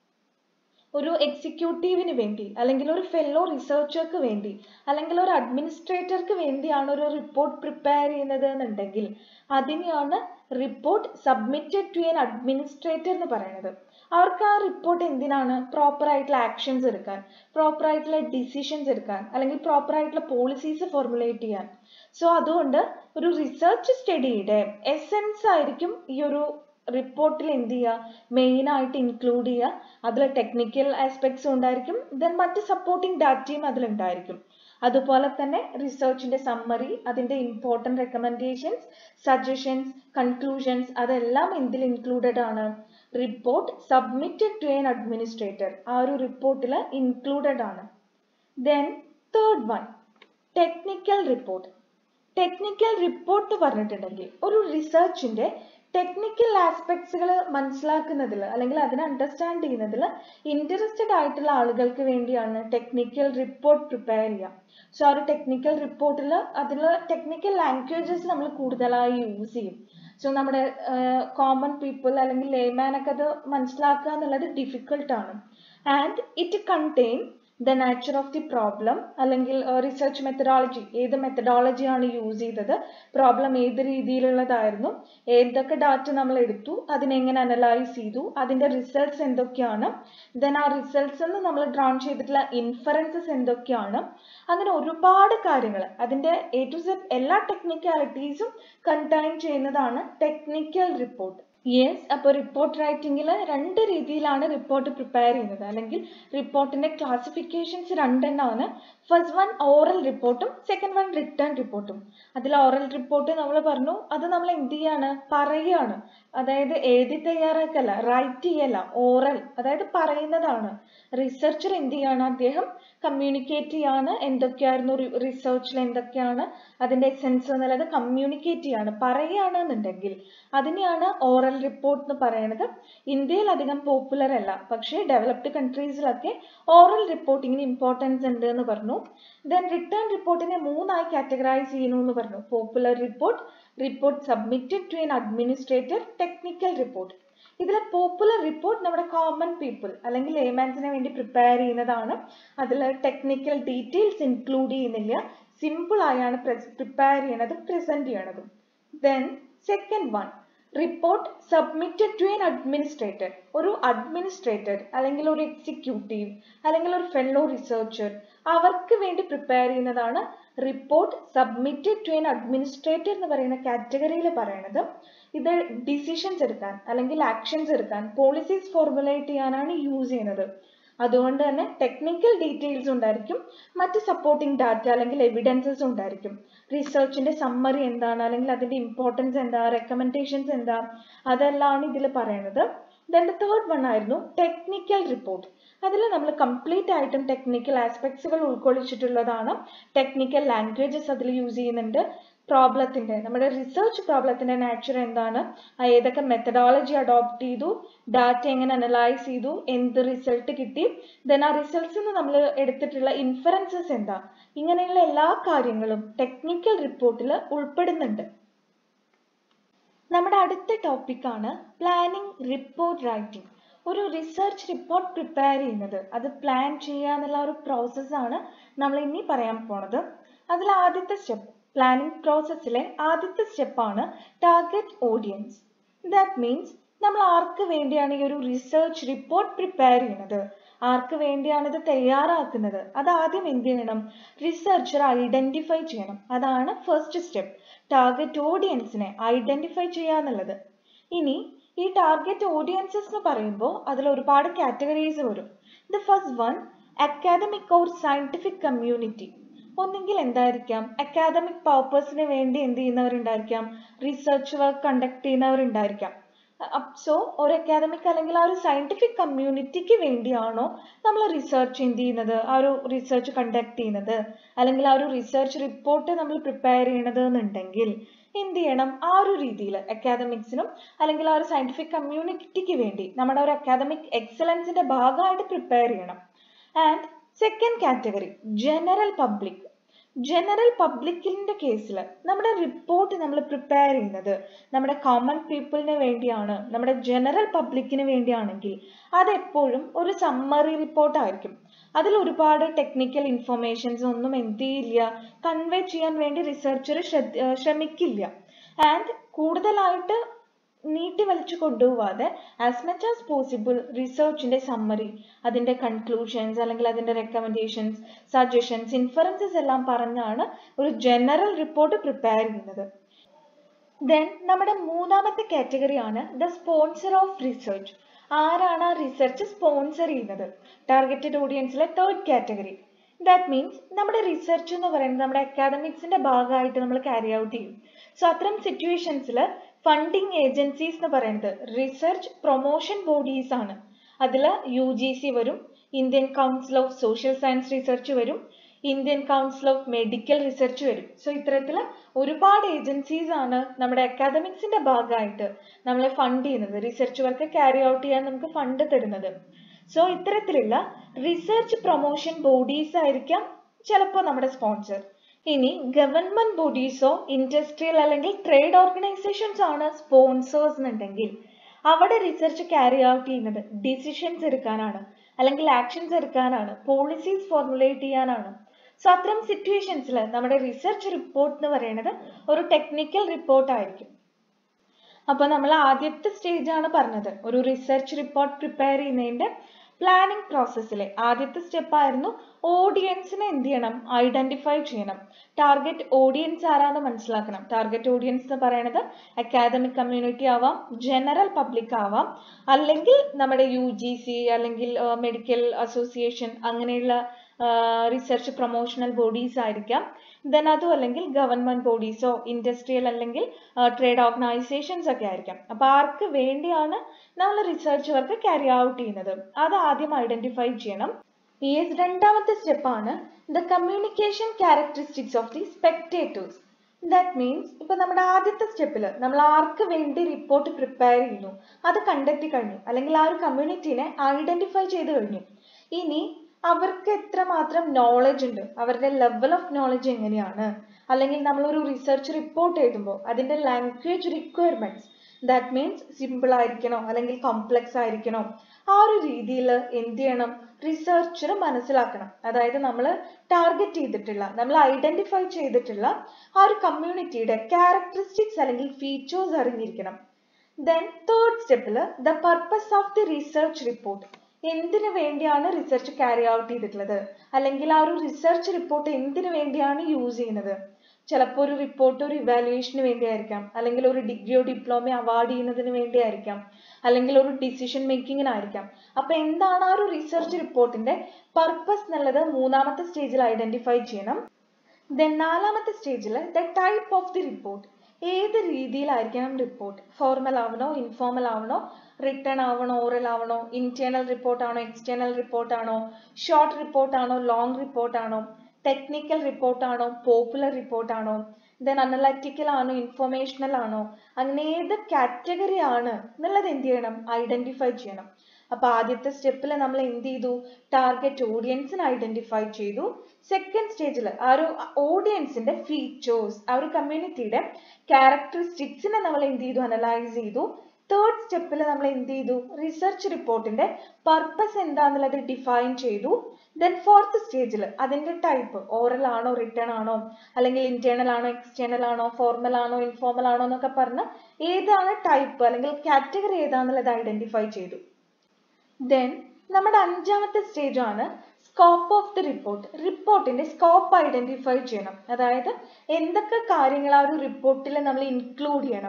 ഒരു എക്സിക്യൂട്ടീവിന് വേണ്ടി അല്ലെങ്കിൽ ഒരു ഫെല്ലോ റിസർച്ചർക്ക് വേണ്ടി അല്ലെങ്കിൽ ഒരു അഡ്മിനിസ്ട്രേറ്റർക്ക് വേണ്ടിയാണ് ഒരു റിപ്പോർട്ട് പ്രിപ്പയർ ചെയ്യുന്നത് എന്നുണ്ടെങ്കിൽ അതിനെയാണ് report submitted to an administrator എന്ന് പറയുന്നത്. അവർക്ക് ആ റിപ്പോർട്ട് എന്തിനാണ്, പ്രോപ്പർ ആയിട്ടുള്ള ആക്ഷൻസ് എടുക്കാൻ, പ്രോപ്പർ ആയിട്ടുള്ള ഡിസിഷൻസ് എടുക്കാൻ, അല്ലെങ്കിൽ പ്രോപ്പർ ആയിട്ടുള്ള പോളിസീസ് ഫോർമുലേറ്റ് ചെയ്യാൻ. സോ അതുകൊണ്ട് ഒരു റിസർച്ച് സ്റ്റഡിയുടെ എസെൻസ് ആയിരിക്കും ഈ ഒരു റിപ്പോർട്ടിൽ എന്ത് ചെയ്യുക, മെയിൻ ആയിട്ട് ഇൻക്ലൂഡ് ചെയ്യുക. അതിൽ ടെക്നിക്കൽ ആസ്പെക്ട്സും ഉണ്ടായിരിക്കും, ദെൻ മറ്റ് സപ്പോർട്ടിംഗ് ഡാറ്റയും അതിലുണ്ടായിരിക്കും. അതുപോലെ തന്നെ റിസർച്ചിന്റെ സമ്മറി, അതിന്റെ ഇമ്പോർട്ടൻറ്റ് റെക്കമെൻഡേഷൻസ്, സജഷൻസ്, കൺക്ലൂഷൻസ്, അതെല്ലാം എന്തിൽ ഇൻക്ലൂഡഡ് ആണ്, report submitted to an administrator, ആ ഒരു റിപ്പോർട്ടിൽ ഇൻക്ലൂഡഡ് ആണ്. Then third one, technical report. Technical report പറഞ്ഞിട്ടുണ്ടെങ്കിൽ ഒരു റിസർച്ചിന്റെ ടെക്നിക്കൽ ആസ്പെക്ട്സുകൾ മനസ്സിലാക്കുന്നതിൽ അല്ലെങ്കിൽ അതിനെ അണ്ടർസ്റ്റാൻഡ് ചെയ്യുന്നതിൽ ഇൻട്രസ്റ്റഡ് ആയിട്ടുള്ള ആളുകൾക്ക് വേണ്ടിയാണ് ടെക്നിക്കൽ റിപ്പോർട്ട് പ്രിപ്പയർ ചെയ്യുക. സോ ആ ഒരു ടെക്നിക്കൽ റിപ്പോർട്ടിൽ അതിൽ ടെക്നിക്കൽ ലാംഗ്വേജസ് നമ്മൾ കൂടുതലായി യൂസ് ചെയ്യും. സോ നമ്മുടെ കോമൺ പീപ്പിൾ അല്ലെങ്കിൽ ലേമാൻ ഒക്കെ അത് മനസ്സിലാക്കുക എന്നുള്ളത് ഡിഫിക്കൽട്ടാണ്. And it contain the nature of the problem, അല്ലെങ്കിൽ റിസർച്ച് മെത്തഡോളജി, ഏത് മെത്തഡോളജിയാണ് യൂസ് ചെയ്തത്, പ്രോബ്ലം ഏത് രീതിയിലുള്ളതായിരുന്നു, ഏതൊക്കെ ഡാറ്റ നമ്മൾ എടുത്തു, അതിനെങ്ങനെ അനലൈസ് ചെയ്തു, അതിൻ്റെ റിസൾട്ട്സ് എന്തൊക്കെയാണ്, ദെൻ ആ റിസൾട്ട്സ് നിന്ന് നമ്മൾ ഡ്രോൺ ചെയ്തിട്ടുള്ള ഇൻഫറൻസസ് എന്തൊക്കെയാണ്, അങ്ങനെ ഒരുപാട് കാര്യങ്ങൾ, അതിൻ്റെ എ ടു സെഡ് എല്ലാ ടെക്നിക്കാലിറ്റീസും കണ്ടെയ്ൻ ചെയ്യുന്നതാണ് ടെക്നിക്കൽ റിപ്പോർട്ട്. യെസ്, അപ്പോൾ റിപ്പോർട്ട് റൈറ്റിംഗിൽ രണ്ട് രീതിയിലാണ് റിപ്പോർട്ട് പ്രിപ്പയർ ചെയ്യുന്നത്, അല്ലെങ്കിൽ റിപ്പോർട്ടിന്റെ ക്ലാസിഫിക്കേഷൻസ് രണ്ടെണ്ണമാണ്. ഫസ്റ്റ് വൺ ഓറൽ റിപ്പോർട്ടും സെക്കൻഡ് വൺ റിട്ടേൺ റിപ്പോർട്ടും. അതിൽ ഓറൽ റിപ്പോർട്ട് നമ്മൾ പറഞ്ഞു, അത് നമ്മൾ എന്ത് ചെയ്യാണ്, പറയുകയാണ്, അതായത് എഴുതി തയ്യാറാക്കല്ല, റൈറ്റ് ചെയ്യല്ല, ഓറൽ അതായത് പറയുന്നതാണ്. റിസർച്ചർ എന്ത് ചെയ്യാണ്, അദ്ദേഹം കമ്മ്യൂണിക്കേറ്റ് ചെയ്യാണ്, എന്തൊക്കെയായിരുന്നു റിസർച്ചിൽ, എന്തൊക്കെയാണ് അതിൻ്റെ എസെൻസ് എന്നുള്ളത് കമ്മ്യൂണിക്കേറ്റ് ചെയ്യാണ്, പറയുകയാണ് എന്നുണ്ടെങ്കിൽ അതിനെയാണ് ഓറൽ റിപ്പോർട്ട് എന്ന് പറയുന്നത്. ഇന്ത്യയിൽ അധികം പോപ്പുലർ അല്ല, പക്ഷേ ഡെവലപ്ഡ് കൺട്രീസിലൊക്കെ ഓറൽ റിപ്പോർട്ടിങ്ങിന് ഇമ്പോർട്ടൻസ് ഉണ്ട് എന്ന് പറഞ്ഞു. ദെൻ റിട്ടേൺ റിപ്പോർട്ടിനെ മൂന്നായി കാറ്റഗറൈസ് ചെയ്യുന്നു എന്ന് പറഞ്ഞു. Popular report, report submitted to an administrator, technical report. ഇതിലെ പോപ്പുലർ റിപ്പോർട്ട് നമ്മുടെ കോമൺ പീപ്പിൾ അല്ലെങ്കിൽ ലേമാൻസിന് വേണ്ടി പ്രിപ്പയർ ചെയ്യുന്നതാണ്. അതിൽ ടെക്നിക്കൽ ഡീറ്റെയിൽസ് ഇൻക്ലൂഡ് ചെയ്യുന്നില്ല, സിമ്പിൾ ആയാണ് പ്രിപ്പയർ ചെയ്യണതും പ്രസന്റ് ചെയ്യണതും. Then second one, report submitted to an administrator. ഒരു അഡ്മിനിസ്ട്രേറ്റർ അല്ലെങ്കിൽ ഒരു എക്സിക്യൂട്ടീവ് അല്ലെങ്കിൽ ഒരു ഫെല്ലോ റിസർച്ചർ അവർക്ക് വേണ്ടി പ്രിപ്പയർ ചെയ്യുന്നതാണ് report submitted to an administrator എന്ന് പറയുന്ന കാറ്റഗറിയിൽ പറയുന്നത്. ഇത് ഡിസിഷൻസ് എടുക്കാൻ അല്ലെങ്കിൽ ആക്ഷൻസ് എടുക്കാൻ, പോളിസീസ് ഫോർമുലേറ്റ് ചെയ്യാനാണ് യൂസ് ചെയ്യുന്നത്. അതുകൊണ്ട് തന്നെ ടെക്നിക്കൽ ഡീറ്റെയിൽസ് ഉണ്ടായിരിക്കും, മറ്റ് സപ്പോർട്ടിംഗ് ഡാറ്റ അല്ലെങ്കിൽ എവിഡൻസസ് ഉണ്ടായിരിക്കും. റിസർച്ചിന്റെ സമ്മറി എന്താണ്, അല്ലെങ്കിൽ അതിന്റെ ഇമ്പോർട്ടൻസ് എന്താ, റെക്കമെൻഡേഷൻസ് എന്താ, അതെല്ലാം ഇതിൽ പറയുന്നത്. ദെൻ ദ തേർഡ് വൺ ആയിരുന്നു ടെക്നിക്കൽ റിപ്പോർട്ട്. അതിൽ നമ്മൾ കംപ്ലീറ്റ് ആയിട്ടും ടെക്നിക്കൽ ആസ്പെക്ട്സുകൾ ഉൾക്കൊള്ളിച്ചിട്ടുള്ളതാണ്. ടെക്നിക്കൽ ലാംഗ്വേജസ് അതിൽ യൂസ് ചെയ്യുന്നുണ്ട്. പ്രോബ്ലത്തിന്റെ, നമ്മുടെ റിസർച്ച് പ്രോബ്ലത്തിന്റെ നാച്ചർ എന്താണ്, ഏതൊക്കെ മെത്തഡോളജി അഡോപ്റ്റ് ചെയ്തു, ഡാറ്റ എങ്ങനെ അനലൈസ് ചെയ്തു, എന്ത് റിസൾട്ട് കിട്ടി, ദെൻ ആ റിസൾട്ട്സിൽ നിന്ന് നമ്മൾ എടുത്തിട്ടുള്ള ഇൻഫറൻസസ് എന്താ, ഇങ്ങനെയുള്ള എല്ലാ കാര്യങ്ങളും ടെക്നിക്കൽ റിപ്പോർട്ടിൽ ഉൾപ്പെടുന്നുണ്ട്. നമ്മുടെ അടുത്ത ടോപ്പിക്കാണ് പ്ലാനിങ് റിപ്പോർട്ട് റൈറ്റിംഗ്. ഒരു റിസർച്ച് റിപ്പോർട്ട് പ്രിപ്പയർ ചെയ്യുന്നത്, അത് പ്ലാൻ ചെയ്യുക എന്നുള്ള ഒരു പ്രോസസ്സാണ് നമ്മൾ ഇനി പറയാൻ പോണത്. അതിൽ ആദ്യത്തെ സ്റ്റെപ്പ്, പ്ലാനിങ് പ്രോസസ്സിലെ ആദ്യത്തെ സ്റ്റെപ്പാണ് ടാർഗറ്റ് ഓഡിയൻസ്. ദാറ്റ് മീൻസ് നമ്മൾ ആർക്ക് വേണ്ടിയാണ് ഈ ഒരു റിസർച്ച് റിപ്പോർട്ട് പ്രിപ്പയർ ചെയ്യുന്നത്, ആർക്ക് വേണ്ടിയാണ് ഇത് തയ്യാറാക്കുന്നത്, അത് ആദ്യം എന്ത് ചെയ്യണം, റിസർച്ചർ ഐഡന്റിഫൈ ചെയ്യണം. അതാണ് ഫസ്റ്റ് സ്റ്റെപ്പ്, ടാർഗറ്റ് ഓഡിയൻസിനെ ഐഡന്റിഫൈ ചെയ്യുക എന്നുള്ളത്. ഇനി ഈ ടാർഗറ്റ് ഓഡിയൻസസ് എന്ന് പറയുമ്പോൾ അതിൽ ഒരുപാട് കാറ്റഗറീസ് വരും. The first one, academic or scientific community. ഒന്നെങ്കിൽ എന്തായിരിക്കാം, അക്കാദമിക് പർപ്പസിന് വേണ്ടി എന്ത് ചെയ്യുന്നവരുണ്ടായിരിക്കാം, റിസർച്ച് വർക്ക് കണ്ടക്ട് ചെയ്യുന്നവരുണ്ടായിരിക്കാം. സോ ഒരു അക്കാദമിക് അല്ലെങ്കിൽ ആ ഒരു സയന്റിഫിക് കമ്മ്യൂണിറ്റിക്ക് വേണ്ടിയാണോ നമ്മൾ റിസർച്ച് എന്ത് ചെയ്യുന്നത്, ആ ഒരു റിസർച്ച് കണ്ടക്ട് ചെയ്യുന്നത്, അല്ലെങ്കിൽ ആ ഒരു റിസർച്ച് റിപ്പോർട്ട് നമ്മൾ പ്രിപ്പയർ ചെയ്യണത് എന്നുണ്ടെങ്കിൽ എന്ത് ചെയ്യണം, ആ ഒരു രീതിയിൽ അക്കാദമിക്സിനും അല്ലെങ്കിൽ ആ ഒരു സയന്റിഫിക് കമ്മ്യൂണിറ്റിക്ക് വേണ്ടി നമ്മുടെ ഒരു അക്കാദമിക് എക്സലൻസിന്റെ ഭാഗമായിട്ട് പ്രിപ്പയർ ചെയ്യണം. And second category general public. General പബ്ലിക്കിന്റെ കേസിൽ നമ്മുടെ റിപ്പോർട്ട് നമ്മൾ പ്രിപ്പയർ ചെയ്യുന്നത് നമ്മുടെ കോമൺ പീപ്പിളിന് വേണ്ടിയാണ്, നമ്മുടെ ജനറൽ പബ്ലിക്കിന് വേണ്ടിയാണെങ്കിൽ അതെപ്പോഴും ഒരു സമ്മറി റിപ്പോർട്ട് ആയിരിക്കും. അതിൽ ഒരുപാട് ടെക്നിക്കൽ ഇൻഫർമേഷൻസ് ഒന്നും എന്ത് ചെയ്യില്ല, കൺവേ ചെയ്യാൻ വേണ്ടി റിസർച്ചർ ശ്രമിക്കില്ല. ആൻഡ് കൂടുതലായിട്ട് നീട്ടി വലിച്ചു കൊണ്ടുപോവാതെ ആസ് മച്ച് ആസ് പോസിബിൾ റിസർച്ചിന്റെ സമ്മറി, അതിന്റെ കൺക്ലൂഷൻസ് അല്ലെങ്കിൽ അതിന്റെ റെക്കമെൻഡേഷൻസ്, സജഷൻസ്, ഇൻഫറൻസസ് എല്ലാം പറഞ്ഞാണ് ഒരു ജനറൽ റിപ്പോർട്ട് പ്രിപ്പയർ ചെയ്യുന്നത്. ദെൻ നമ്മുടെ മൂന്നാമത്തെ കാറ്റഗറിയാണ് ദ സ്പോൺസർ ഓഫ് റിസർച്ച്. ആരാണ് ആ റിസർച്ച് സ്പോൺസർ ചെയ്യുന്നത്, ടാർഗറ്റഡ് ഓഡിയൻസിലെ തേർഡ് കാറ്റഗറി. ദാറ്റ് മീൻസ് നമ്മുടെ റിസർച്ച് എന്ന് പറയുന്നത് നമ്മുടെ അക്കാദമിക്സിന്റെ ഭാഗമായിട്ട് നമ്മൾ ക്യാരി ഔട്ട് ചെയ്യും. സോ അത്തരം സിറ്റുവേഷൻസിൽ ഫണ്ടിങ് ഏജൻസീസ് എന്ന് പറയുന്നത് റിസർച്ച് പ്രൊമോഷൻ ബോഡീസ് ആണ്. അതിൽ യു ജി സി വരും, Indian Council of Social Science Research വരും, Indian Council of Medical Research വരും. സോ ഇത്തരത്തിൽ ഒരുപാട് ഏജൻസീസ് ആണ് നമ്മുടെ അക്കാദമിക്സിന്റെ ഭാഗമായിട്ട് നമ്മളെ ഫണ്ട് ചെയ്യുന്നത്, റിസർച്ച് വർക്ക് ക്യാരി ഔട്ട് ചെയ്യാൻ നമുക്ക് ഫണ്ട് തരുന്നത്. സോ ഇത്തരത്തിലുള്ള റിസർച്ച് പ്രൊമോഷൻ ബോഡീസ് ആയിരിക്കാം ചിലപ്പോൾ നമ്മുടെ സ്പോൺസർ. ഇനി ഗവൺമെന്റ് ബോഡീസോ ഇൻഡസ്ട്രിയൽ അല്ലെങ്കിൽ ട്രേഡ് ഓർഗനൈസേഷൻസ് ആണ് സ്പോൺസേഴ്സ് എന്നുണ്ടെങ്കിൽ അവിടെ റിസർച്ച് ക്യാരി ഔട്ട് ചെയ്യുന്നത് ഡിസിഷൻസ് എടുക്കാനാണ്, അല്ലെങ്കിൽ ആക്ഷൻസ് എടുക്കാനാണ്, പോളിസീസ് ഫോർമുലേറ്റ് ചെയ്യാനാണ്. സോ അത്തരം സിറ്റുവേഷൻസിൽ നമ്മുടെ റിസർച്ച് റിപ്പോർട്ട് എന്ന് പറയുന്നത് ഒരു ടെക്നിക്കൽ റിപ്പോർട്ട് ആയിരിക്കും. അപ്പൊ നമ്മൾ ആദ്യത്തെ സ്റ്റേജ് ആണ് പറഞ്ഞത്, ഒരു റിസർച്ച് റിപ്പോർട്ട് പ്രിപ്പയർ ചെയ്യുന്നതിന്റെ പ്ലാനിങ് പ്രോസസ്സിലെ ആദ്യത്തെ സ്റ്റെപ്പ് ആയിരുന്നു ഓഡിയൻസിനെ എന്ത് ചെയ്യണം, ഐഡന്റിഫൈ ചെയ്യണം. ടാർഗറ്റ് ഓഡിയൻസ് ആരാന്ന് മനസ്സിലാക്കണം. ടാർഗറ്റ് ഓഡിയൻസ് എന്ന് പറയുന്നത് അക്കാദമിക് കമ്മ്യൂണിറ്റി ആവാം, ജനറൽ പബ്ലിക് ആവാം, അല്ലെങ്കിൽ നമ്മുടെ യു ജി സി അല്ലെങ്കിൽ മെഡിക്കൽ അസോസിയേഷൻ അങ്ങനെയുള്ള റിസർച്ച് പ്രൊമോഷണൽ ബോഡീസ് ആയിരിക്കാം. ദെൻ അതും അല്ലെങ്കിൽ ഗവൺമെന്റ് ബോഡീസോ ഇൻഡസ്ട്രിയൽ അല്ലെങ്കിൽ ട്രേഡ് ഓർഗനൈസേഷൻസ് ഒക്കെ ആയിരിക്കാം. അപ്പൊ ആർക്ക് വേണ്ടിയാണ് നമ്മൾ റിസർച്ച് വർക്ക് ക്യാരി ഔട്ട് ചെയ്യുന്നത് അത് ആദ്യം ഐഡന്റിഫൈ ചെയ്യണം. ഈ രണ്ടാമത്തെ സ്റ്റെപ്പാണ് the communication characteristics of the spectators. That means ഇപ്പൊ നമ്മുടെ ആദ്യത്തെ സ്റ്റെപ്പിൽ നമ്മൾ ആർക്ക് വേണ്ടി റിപ്പോർട്ട് പ്രിപ്പയർ ചെയ്യുന്നു അത് കണ്ടെത്തി കഴിഞ്ഞു, അല്ലെങ്കിൽ ആ ഒരു കമ്മ്യൂണിറ്റീനെ ഐഡന്റിഫൈ ചെയ്ത് കഴിഞ്ഞു. ഇനി അവർക്ക് എത്രമാത്രം നോളജ് ഉണ്ട്, അവരുടെ ലെവൽ ഓഫ് നോളജ് എങ്ങനെയാണ്, അല്ലെങ്കിൽ നമ്മളൊരു റിസർച്ച് റിപ്പോർട്ട് എഴുതുമ്പോൾ അതിന്റെ language requirements, that means simple ആയിരിക്കണോ അല്ലെങ്കിൽ കോംപ്ലക്സ് ആയിരിക്കണോ, ആ ഒരു രീതിയിൽ എന്ത് ചെയ്യണം, റിസർച്ചർ മനസ്സിലാക്കണം. അതായത് നമ്മൾ ടാർഗറ്റ് ചെയ്തിട്ടുള്ള, നമ്മൾ ഐഡന്റിഫൈ ചെയ്തിട്ടുള്ള ആ ഒരു കമ്മ്യൂണിറ്റിയുടെ ക്യാരക്ടറിസ്റ്റിക്സ് അല്ലെങ്കിൽ ഫീച്ചേഴ്സ് അറിഞ്ഞിരിക്കണം. ദെൻ തേർഡ് സ്റ്റെപ്പിൽ the purpose of the research report. എന്തിനു വേണ്ടിയാണ് റിസർച്ച് ക്യാരി ഔട്ട് ചെയ്തിട്ടുള്ളത്, അല്ലെങ്കിൽ ആ ഒരു റിസർച്ച് റിപ്പോർട്ട് എന്തിനു വേണ്ടിയാണ് യൂസ് ചെയ്യുന്നത്. ചിലപ്പോൾ ഒരു റിപ്പോർട്ട് ഒരു ഇവാലുവേഷന് വേണ്ടിയായിരിക്കാം, അല്ലെങ്കിൽ ഒരു ഡിഗ്രിയോ ഡിപ്ലോമയോ അവാർഡ് ചെയ്യുന്നതിന് വേണ്ടിയായിരിക്കാം, അല്ലെങ്കിൽ ഒരു ഡിസിഷൻ മേക്കിങ്ങിനായിരിക്കാം. അപ്പൊ എന്താണ് ആ ഒരു റിസർച്ച് റിപ്പോർട്ടിന്റെ പർപ്പസ് എന്നുള്ളത് മൂന്നാമത്തെ സ്റ്റേജിൽ ഐഡന്റിഫൈ ചെയ്യണം. ദെൻ നാലാമത്തെ സ്റ്റേജിൽ the type of the report. ഏത് രീതിയിലായിരിക്കണം റിപ്പോർട്ട്, ഫോർമൽ ആവണോ ഇൻഫോർമൽ ആവണോ, റിട്ടേൺ ആവണോ ഓറൽ ആവണോ, ഇന്റേണൽ റിപ്പോർട്ട് ആണോ എക്സ്റ്റേണൽ റിപ്പോർട്ട് ആണോ, ഷോർട്ട് റിപ്പോർട്ട് ആണോ ലോങ് റിപ്പോർട്ട് ആണോ, ടെക്നിക്കൽ റിപ്പോർട്ട് ആണോ പോപ്പുലർ റിപ്പോർട്ട് ആണോ, ദെൻ അനലറ്റിക്കൽ ആണോ ഇൻഫോർമേഷണൽ ആണോ, അങ്ങനെ ഏത് കാറ്റഗറി ആണ് എന്നുള്ളത് എന്ത് ചെയ്യണം, ഐഡന്റിഫൈ ചെയ്യണം. അപ്പൊ ആദ്യത്തെ സ്റ്റെപ്പിൽ നമ്മൾ എന്ത് ചെയ്തു, ടാർഗറ്റ് ഓഡിയൻസിനെ ഐഡന്റിഫൈ ചെയ്തു. സെക്കൻഡ് സ്റ്റേജിൽ ആ ഒരു ഓഡിയൻസിന്റെ ഫീച്ചേഴ്സ്, ആ ഒരു കമ്മ്യൂണിറ്റിയുടെ ക്യാരക്ടറിസ്റ്റിക്സിനെ നമ്മൾ എന്ത് ചെയ്തു, അനലൈസ് ചെയ്തു. തേർഡ് സ്റ്റെപ്പിൽ നമ്മൾ എന്ത് ചെയ്തു, റിസർച്ച് റിപ്പോർട്ടിന്റെ പർപ്പസ് എന്താണെന്നുള്ളത് ഡിഫൈൻ ചെയ്തു. ദെൻ ഫോർത്ത് സ്റ്റേജിൽ അതിന്റെ ടൈപ്പ്, ഓറൽ ആണോ റിട്ടേൺ ആണോ, അല്ലെങ്കിൽ ഇന്റേണൽ ആണോ എക്സ്റ്റേണൽ ആണോ, ഫോർമൽ ആണോ ഇൻഫോർമൽ ആണോ എന്നൊക്കെ പറഞ്ഞ് ഏതാണ് ടൈപ്പ് അല്ലെങ്കിൽ കാറ്റഗറി ഏതാണെന്നുള്ളത് ഐഡന്റിഫൈ ചെയ്തു. ദെൻ നമ്മുടെ അഞ്ചാമത്തെ സ്റ്റേജ് ആണ് സ്കോപ്പ് ഓഫ് ദി റിപ്പോർട്ട്. റിപ്പോർട്ടിന്റെ സ്കോപ്പ് ഐഡന്റിഫൈ ചെയ്യണം. അതായത് എന്തൊക്കെ കാര്യങ്ങൾ ആ ഒരു റിപ്പോർട്ടിൽ നമ്മൾ ഇൻക്ലൂഡ് ചെയ്യണം.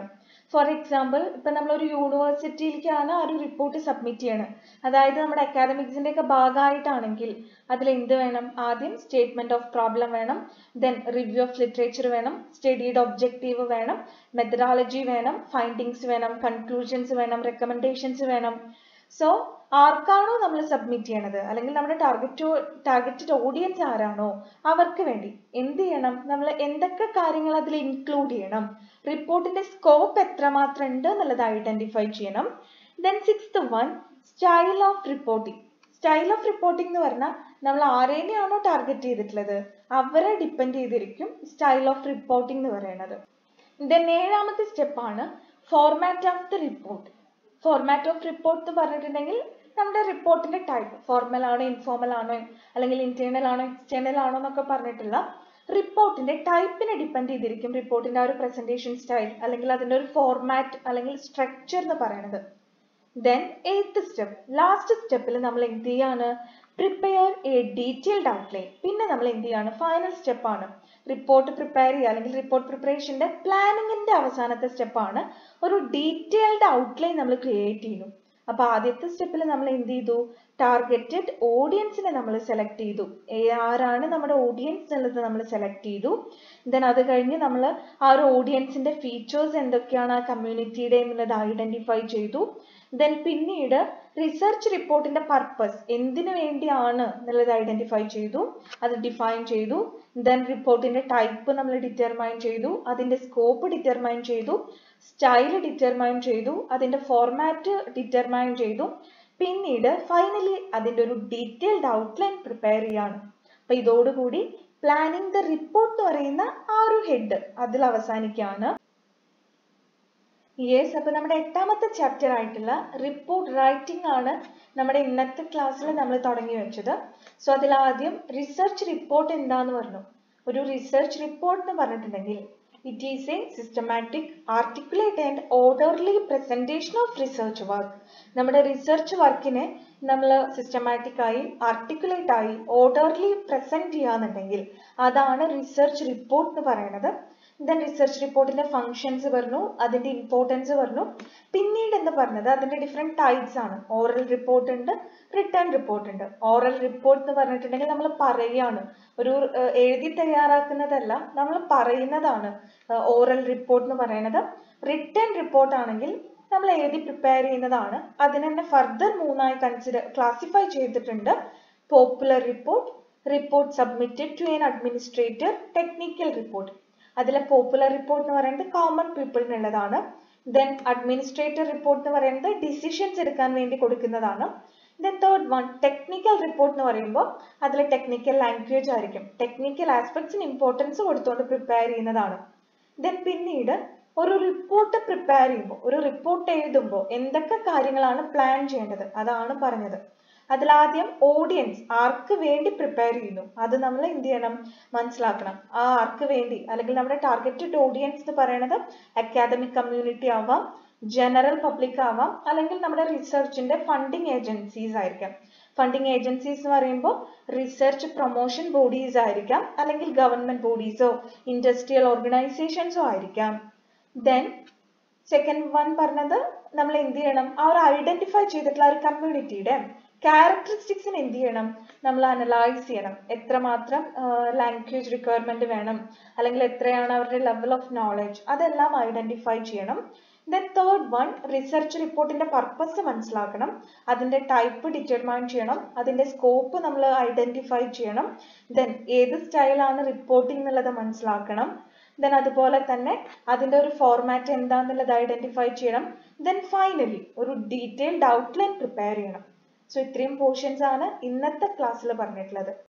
ഫോർ എക്സാമ്പിൾ ഇപ്പം നമ്മളൊരു യൂണിവേഴ്സിറ്റിയിലേക്കാണ് ആ ഒരു റിപ്പോർട്ട് സബ്മിറ്റ് ചെയ്യണത്, അതായത് നമ്മുടെ അക്കാദമിക്സിൻ്റെ ഒക്കെ ഭാഗമായിട്ടാണെങ്കിൽ അതിൽ എന്ത് വേണം? ആദ്യം സ്റ്റേറ്റ്മെന്റ് ഓഫ് പ്രോബ്ലം വേണം, ദെൻ റിവ്യൂ ഓഫ് ലിറ്ററേച്ചർ വേണം, സ്റ്റഡിയുടെ ഒബ്ജക്റ്റീവ് വേണം, മെത്തഡോളജി വേണം, ഫൈൻഡിങ്സ് വേണം, കൺക്ലൂഷൻസ് വേണം, റെക്കമെൻഡേഷൻസ് വേണം. സോ ആർക്കാണോ നമ്മൾ സബ്മിറ്റ് ചെയ്യണത് അല്ലെങ്കിൽ നമ്മുടെ ടാർഗറ്റ് ടാർഗറ്റഡ് ഓഡിയൻസ് ആരാണോ അവർക്ക് വേണ്ടി എന്ത് ചെയ്യണം? നമ്മൾ എന്തൊക്കെ കാര്യങ്ങൾ അതിൽ ഇൻക്ലൂഡ് ചെയ്യണം, റിപ്പോർട്ടിന്റെ സ്കോപ്പ് എത്രമാത്രം ഉണ്ട് എന്നുള്ളത് ഐഡന്റിഫൈ ചെയ്യണം. Then sixth one, style of reporting. Style of reporting എന്ന് പറഞ്ഞാൽ നമ്മൾ ആരെയാണോ ടാർഗറ്റ് ചെയ്തിട്ടുള്ളത് അവരെ ഡിപ്പെൻഡ് ചെയ്തിരിക്കും സ്റ്റൈൽ ഓഫ് റിപ്പോർട്ടിംഗ് എന്ന് പറയുന്നത്. ദെൻ ഏഴാമത്തെ സ്റ്റെപ്പാണ് format of the report. Format of report എന്ന് പറഞ്ഞിട്ടുണ്ടെങ്കിൽ നമ്മുടെ റിപ്പോർട്ടിന്റെ ടൈപ്പ്, ഫോർമൽ ആണോ ഇൻഫോർമൽ ആണോ അല്ലെങ്കിൽ ഇന്റേണൽ ആണോ എക്സ്റ്റേണൽ ആണോ എന്നൊക്കെ പറഞ്ഞിട്ടുള്ള റിപ്പോർട്ടിന്റെ ടൈപ്പിനെ ഡിപ്പെൻഡ് ചെയ്തിരിക്കും റിപ്പോർട്ടിന്റെ ആ ഒരു പ്രസന്റേഷൻ സ്റ്റൈൽ അല്ലെങ്കിൽ അതിന്റെ ഒരു ഫോർമാറ്റ് അല്ലെങ്കിൽ സ്ട്രക്ചർ എന്ന് പറയുന്നത്. ദെൻ എയ്ത്ത് സ്റ്റെപ്പ്, ലാസ്റ്റ് സ്റ്റെപ്പിൽ നമ്മൾ എന്ത് ചെയ്യാണ്? Prepare a detailed outline. പിന്നെ നമ്മൾ എന്ത് ചെയ്യാണ്? ഫൈനൽ സ്റ്റെപ്പാണ് റിപ്പോർട്ട് പ്രിപ്പയർ ചെയ്യുക അല്ലെങ്കിൽ റിപ്പോർട്ട് പ്രിപ്പറേഷന്റെ പ്ലാനിങ്ങിന്റെ അവസാനത്തെ സ്റ്റെപ്പാണ് ഒരു ഡീറ്റെയിൽഡ് ഔട്ട്ലൈൻ നമ്മൾ ക്രിയേറ്റ് ചെയ്യുന്നു. അപ്പൊ ആദ്യത്തെ സ്റ്റെപ്പിൽ നമ്മൾ എന്ത് ചെയ്തു? ടാർഗറ്റഡ് ഓഡിയൻസിനെ നമ്മൾ സെലക്ട് ചെയ്തു, ആരാണ് നമ്മുടെ ഓഡിയൻസ് എന്നുള്ളത് നമ്മൾ സെലക്ട് ചെയ്തു. ദെൻ അത് കഴിഞ്ഞ് നമ്മൾ ആ ഒരു ഓഡിയൻസിന്റെ ഫീച്ചേഴ്സ് എന്തൊക്കെയാണ് ആ കമ്മ്യൂണിറ്റിയുടെ എന്നുള്ളത് ഐഡന്റിഫൈ ചെയ്തു. ദെൻ പിന്നീട് റിസർച്ച് റിപ്പോർട്ടിന്റെ പർപ്പസ് എന്തിനു വേണ്ടിയാണ് എന്നുള്ളത് ഐഡന്റിഫൈ ചെയ്തു, അത് ഡിഫൈൻ ചെയ്തു. ദെൻ റിപ്പോർട്ടിന്റെ ടൈപ്പ് നമ്മൾ ഡിറ്റർമൈൻ ചെയ്തു, അതിന്റെ സ്കോപ്പ് ഡിറ്റർമൈൻ ചെയ്തു, സ്റ്റൈൽ ഡിറ്റർമൈൻ ചെയ്തു, അതിന്റെ ഫോർമാറ്റ് ഡിറ്റർമൈൻ ചെയ്തു. പിന്നീട് ഫൈനലി അതിന്റെ ഒരു ഡീറ്റെയിൽഡ് ഔട്ട്ലൈൻ പ്രിപ്പയർ ചെയ്യാണ്. അപ്പൊ ഇതോടുകൂടി പ്ലാനിങ് ദ റിപ്പോർട്ട് എന്ന് പറയുന്ന ആ ഒരു ഹെഡ് അതിൽ അവസാനിക്കുകയാണ്. യെസ്, അപ്പൊ നമ്മുടെ എട്ടാമത്തെ ചാപ്റ്റർ ആയിട്ടുള്ള റിപ്പോർട്ട് റൈറ്റിംഗ് ആണ് നമ്മുടെ ഇന്നത്തെ ക്ലാസ്സിൽ നമ്മൾ തുടങ്ങി വെച്ചത്. സോ അതിൽ ആദ്യം റിസർച്ച് റിപ്പോർട്ട് എന്താന്ന് പറഞ്ഞു. ഒരു റിസർച്ച് റിപ്പോർട്ട് എന്ന് പറഞ്ഞിട്ടുണ്ടെങ്കിൽ it is a systematic, articulate and orderly presentation of research work. നമ്മുടെ റിസർച്ച് വർക്കിനെ നമ്മൾ സിസ്റ്റമാറ്റിക് ആയി, ആർട്ടിക്കുലേറ്റ് ആയി, ഓർഡർലി പ്രസന്റ് ചെയ്യാന്നുണ്ടെങ്കിൽ അതാണ് റിസർച്ച് റിപ്പോർട്ട് എന്ന് പറയുന്നത്. ദെൻ റിസർച്ച് റിപ്പോർട്ടിന്റെ ഫങ്ഷൻസ് പറഞ്ഞു, അതിന്റെ ഇമ്പോർട്ടൻസ് പറഞ്ഞു. പിന്നീട് എന്താ പറഞ്ഞത്? അതിന്റെ ഡിഫറെന്റ് ടൈപ്സ് ആണ്. ഓറൽ റിപ്പോർട്ട് ഉണ്ട്, റിട്ടേൺ റിപ്പോർട്ട് ഉണ്ട്. ഓറൽ റിപ്പോർട്ട് എന്ന് പറഞ്ഞിട്ടുണ്ടെങ്കിൽ നമ്മൾ പറയാണ്, ഒരു എഴുതി തയ്യാറാക്കുന്നതല്ല, നമ്മൾ പറയുന്നതാണ് ഓറൽ റിപ്പോർട്ട് എന്ന് പറയുന്നത്. റിട്ടേൺ റിപ്പോർട്ട് ആണെങ്കിൽ നമ്മൾ എഴുതി പ്രിപ്പയർ ചെയ്യുന്നതാണ്. അതിന് തന്നെ ഫർദർ മൂന്നായി കൺസിഡർ ക്ലാസിഫൈ ചെയ്തിട്ടുണ്ട്. Popular report, report submitted to an administrator, technical report. അതിലെ പോപ്പുലർ റിപ്പോർട്ട് എന്ന് പറയുന്നത് കോമൺ പീപ്പിളിനുള്ളതാണ്. ദെൻ അഡ്മിനിസ്ട്രേറ്റർ റിപ്പോർട്ട് എന്ന് പറയുന്നത് ഡിസിഷൻസ് എടുക്കാൻ വേണ്ടി കൊടുക്കുന്നതാണ്. Then third one technical report എന്ന് പറയുമ്പോൾ അതിൽ ടെക്നിക്കൽ ലാംഗ്വേജ് ആയിരിക്കും, ടെക്നിക്കൽ ആസ്പെക്ട്സിന് ഇമ്പോർട്ടൻസ് കൊടുത്തുകൊണ്ട് പ്രിപ്പയർ ചെയ്യുന്നതാണ്. ദെൻ പിന്നീട് ഒരു റിപ്പോർട്ട് പ്രിപ്പയർ ചെയ്യുമ്പോൾ, ഒരു റിപ്പോർട്ട് എഴുതുമ്പോൾ എന്തൊക്കെ കാര്യങ്ങളാണ് പ്ലാൻ ചെയ്യേണ്ടത് അതാണ് പറഞ്ഞത്. അതിലാദ്യം ഓഡിയൻസ് ആർക്ക് വേണ്ടി പ്രിപ്പയർ ചെയ്യുന്നു അത് നമ്മൾ എന്ത് ചെയ്യണം? മനസ്സിലാക്കണം. ആ ആർക്ക് വേണ്ടി അല്ലെങ്കിൽ നമ്മുടെ ടാർഗറ്റഡ് ഓഡിയൻസ് എന്ന് പറയുന്നത് അക്കാദമിക് കമ്മ്യൂണിറ്റി ആവാം, ജനറൽ പബ്ലിക് ആവാം, അല്ലെങ്കിൽ നമ്മുടെ റിസർച്ചിന്റെ ഫണ്ടിങ് ഏജൻസീസ് ആയിരിക്കാം. ഫണ്ടിങ് ഏജൻസീസ് എന്ന് പറയുമ്പോൾ റിസർച്ച് പ്രൊമോഷൻ ബോഡീസ് ആയിരിക്കാം, അല്ലെങ്കിൽ ഗവൺമെന്റ് ബോഡീസോ ഇൻഡസ്ട്രിയൽ ഓർഗനൈസേഷൻസോ ആയിരിക്കാം. ദെൻ സെക്കൻഡ് വൺ പറഞ്ഞത് നമ്മൾ എന്ത് ചെയ്യണം? ആ ഒരു ഐഡന്റിഫൈ ചെയ്തിട്ടുള്ള ഒരു കമ്മ്യൂണിറ്റിയുടെ ക്യാരക്ടറിസ്റ്റിക്സിന് എന്ത് ചെയ്യണം? നമ്മൾ അനലൈസ് ചെയ്യണം. എത്രമാത്രം ലാംഗ്വേജ് റിക്വയർമെന്റ് വേണം, അല്ലെങ്കിൽ എത്രയാണ് അവരുടെ ലെവൽ ഓഫ് നോളജ്, അതെല്ലാം ഐഡന്റിഫൈ ചെയ്യണം. ദെൻ തേർഡ് വൺ റിസർച്ച് റിപ്പോർട്ടിന്റെ പർപ്പസ് മനസ്സിലാക്കണം, അതിന്റെ ടൈപ്പ് ഡിറ്റർമൈൻ ചെയ്യണം, അതിന്റെ സ്കോപ്പ് നമ്മൾ ഐഡന്റിഫൈ ചെയ്യണം. ദെൻ ഏത് സ്റ്റൈലാണ് റിപ്പോർട്ടിംഗ് എന്നുള്ളത് മനസ്സിലാക്കണം. ദെൻ അതുപോലെ തന്നെ അതിന്റെ ഒരു ഫോർമാറ്റ് എന്താന്നുള്ളത് ഐഡന്റിഫൈ ചെയ്യണം. ദെൻ ഫൈനലി ഒരു ഡീറ്റെയിൽഡ് ഔട്ട്ലൈൻ പ്രിപ്പയർ ചെയ്യണം. സോ ഇത്രയും പോർഷൻസ് ആണ് ഇന്നത്തെ ക്ലാസ്സിൽ പറഞ്ഞിട്ടുള്ളത്.